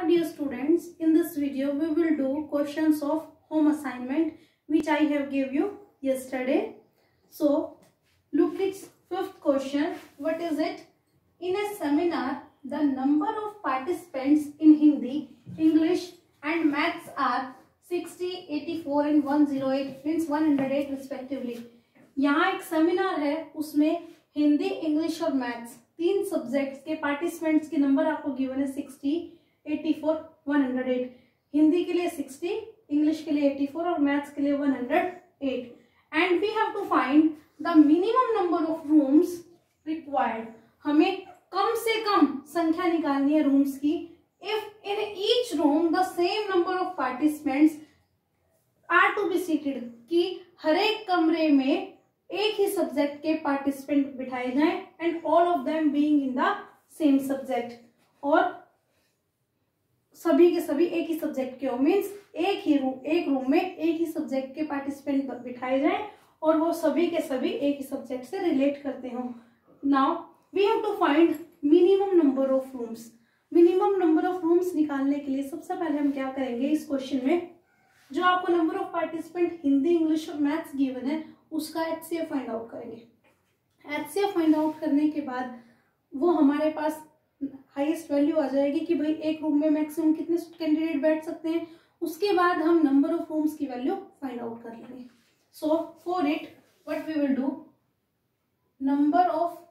dear students, in this video we will do questions of home assignment which I have gave you yesterday. So look, it's fifth question. What is it? In a seminar, the number of participants in Hindi, English and Maths are 60, 84 and 108, means 108 respectively. यहाँ एक seminar है, उसमें Hindi, English और maths तीन subjects के participants के number आपको given है 60, 84, 108. हिंदी के लिए 60, इंग्लिश के लिए 84 और मैथ्स के लिए 108. And we have to find the minimum number of rooms required. हमें कम से कम संख्या निकालनी है रूम्स की. If in each room the same number of participants are to be seated, कि हर एक कमरे में एक ही सब्जेक्ट के पार्टिसिपेंट बिठाए जाएं and all of them being in the same subject, और सभी के सभी एक ही सब्जेक्ट के हो. मीन्स एक रूम में एक ही सब्जेक्ट के पार्टिसिपेंट बिठाए जाएं और वो सभी के सभी एक ही सब्जेक्ट से रिलेट करते हो. Now we have to find minimum number of rooms. Minimum number of rooms निकालने के लिए सबसे पहले हम क्या करेंगे, इस क्वेश्चन में जो आपको number of participant Hindi, English और मैथ्स गिवन है उसका HCF फाइंड आउट करेंगे. HCF फाइंड आउट करने के बाद वो हमारे पास हाईएस्ट वैल्यू आ जाएगी कि भाई एक रूम में मैक्सिमम कितने कैंडिडेट बैठ सकते हैं. उसके बाद हम नंबर ऑफ रूम्स की वैल्यू फाइंड आउट कर लेंगे. So for it what we will do, number of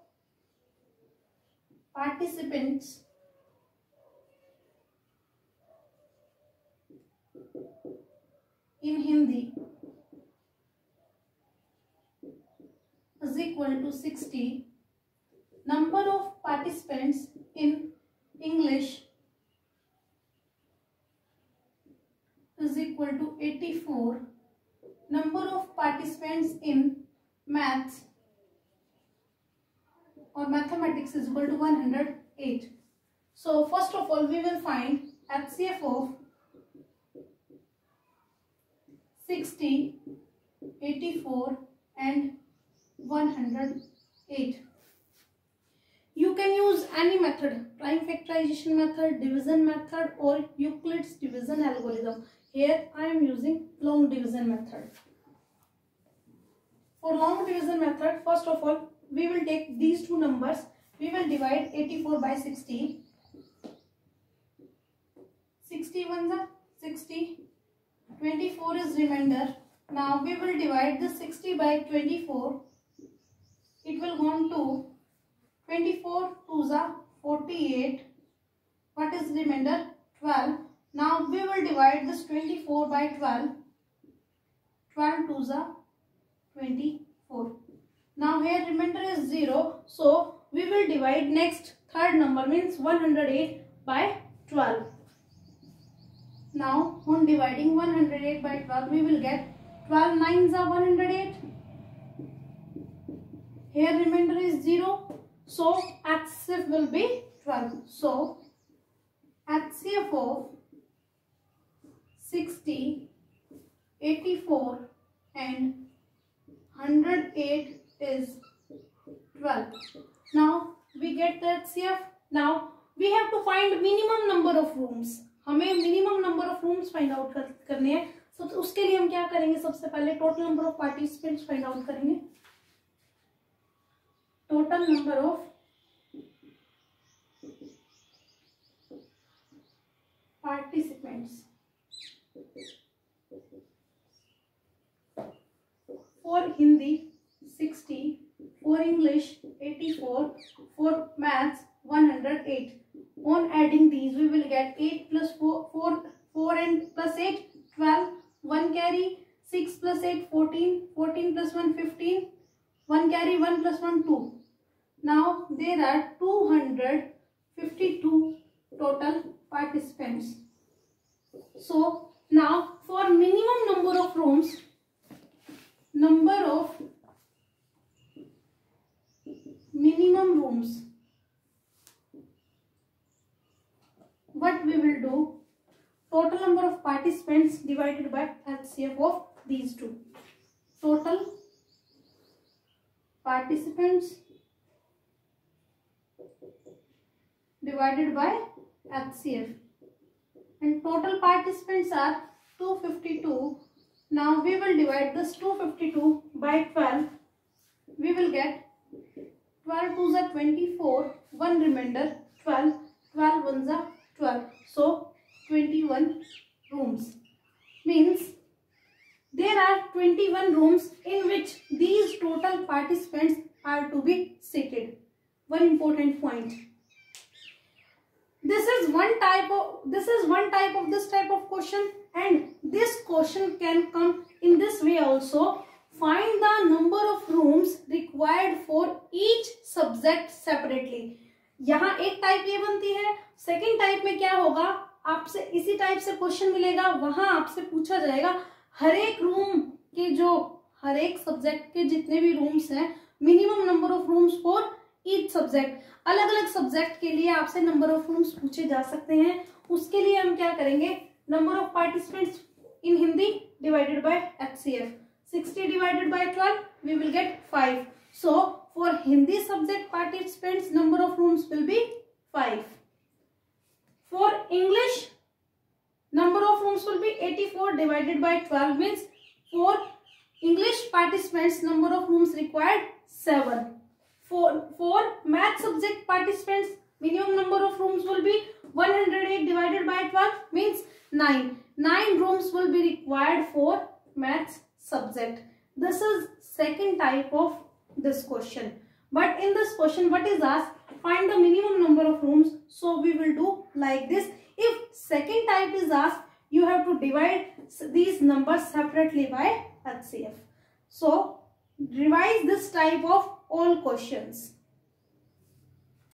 participants in Hindi is equal to 60. Number of participants in English is equal to 84. Number of participants in Maths or Mathematics is equal to 108. So first of all we will find HCF of 60, 84 and 108. You can use any method, prime factorization method, division method or Euclid's division algorithm. Here I am using long division method. For long division method, first of all we will take these two numbers. We will divide 84 by 60. 61 is 60. 24 is remainder. Now we will divide the 60 by 24. It will go on to 24 2s are 48. What is remainder? 12. Now we will divide this 24 by 12. 12 2s are 24. Now here remainder is 0. So we will divide next third number, means 108 by 12. Now on dividing 108 by 12 we will get 12 9s are 108. Here remainder is 0. So HCF will be 12. So HCF of 60, 84 and 108 is 12. Now we get the HCF. Now we have to find minimum number of rooms. हमें minimum number of rooms find out करने हैं. तो उसके लिए हम क्या करेंगे, सबसे पहले total number of participants find out करेंगे. Total number of participants for Hindi 60, for English 84, for maths 108. On adding these we will get 8 plus 4 and plus 8 12, 1 carry, 6 plus 8 14, 14 plus 1 15, 1 carry, 1 plus 1 2. Now there are 252 total participants. So now for minimum number of rooms, what we will do, total number of participants divided by HCF of these two. Total participants divided by HCF. and total participants are 252. Now we will divide this 252 by 12. We will get 12 2s are 24, 1 remainder 12, 12 1s are 12. So 21 rooms. Means there are 21 rooms in which these total participants are to be seated. One important point. This is one type of this type of question, and this question can come in this way also. Find the number of rooms required for each subject separately. यहाँ एक type ये बनती है. Second type में क्या होगा, आपसे इसी टाइप से क्वेश्चन मिलेगा. वहां आपसे पूछा जाएगा हर एक रूम के जो हर एक सब्जेक्ट के जितने भी रूम्स हैं, minimum number of rooms for each subject. अलग अलग सब्जेक्ट के लिए आपसे नंबर ऑफ रूम्स पूछे जा सकते हैं. उसके लिए हम क्या करेंगे, number of participants in Hindi divided by HCF. 60 divided by 12, we will get 5. So for Hindi subject participants, number of rooms will be 5. For English, number of rooms will be 84 divided by 12, means for English participants, number of rooms required 7. For math subject participants, minimum number of rooms will be 108 divided by 12, means 9. 9 rooms will be required for maths subject. This is second type of this question. But in this question, what is asked? Find the minimum number of rooms. So we will do like this. If second type is asked, you have to divide these numbers separately by HCF. So revise this type of all questions.